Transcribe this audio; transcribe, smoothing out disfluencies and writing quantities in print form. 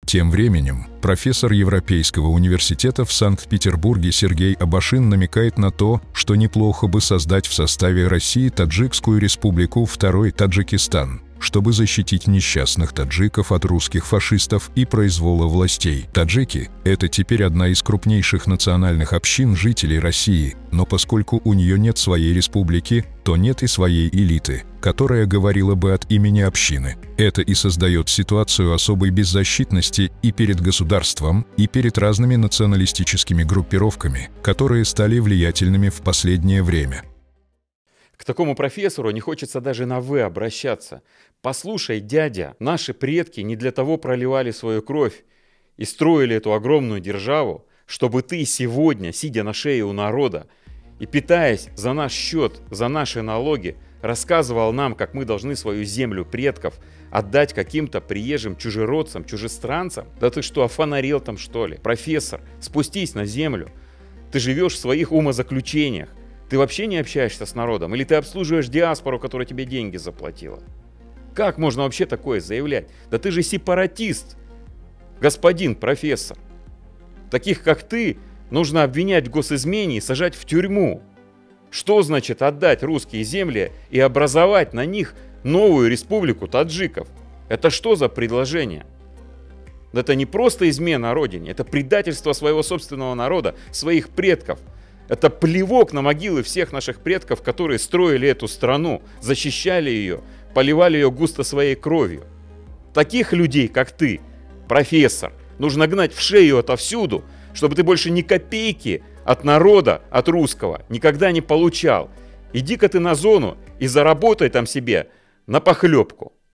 Тем временем, профессор Европейского университета в Санкт-Петербурге Сергей Абашин намекает на то, что неплохо бы создать в составе России Таджикскую республику, второй Таджикистан, чтобы защитить несчастных таджиков от русских фашистов и произвола властей. Таджики – это теперь одна из крупнейших национальных общин жителей России, но поскольку у нее нет своей республики, то нет и своей элиты, которая говорила бы от имени общины. Это и создает ситуацию особой беззащитности и перед государством, и перед разными националистическими группировками, которые стали влиятельными в последнее время. К такому профессору не хочется даже на «вы» обращаться. Послушай, дядя, наши предки не для того проливали свою кровь и строили эту огромную державу, чтобы ты сегодня, сидя на шее у народа и питаясь за наш счет, за наши налоги, рассказывал нам, как мы должны свою землю предков отдать каким-то приезжим чужеродцам, чужестранцам. Да ты что, офонарел там что ли? Профессор, спустись на землю. Ты живешь в своих умозаключениях. Ты вообще не общаешься с народом? Или ты обслуживаешь диаспору, которая тебе деньги заплатила? Как можно вообще такое заявлять? Да ты же сепаратист, господин профессор. Таких, как ты, нужно обвинять в госизмене и сажать в тюрьму. Что значит отдать русские земли и образовать на них новую республику таджиков? Это что за предложение? Это не просто измена родине, это предательство своего собственного народа, своих предков. Это плевок на могилы всех наших предков, которые строили эту страну, защищали ее, поливали ее густо своей кровью. Таких людей, как ты, профессор, нужно гнать в шею отовсюду, чтобы ты больше ни копейки от народа, от русского, никогда не получал. Иди-ка ты на зону и заработай там себе на похлебку.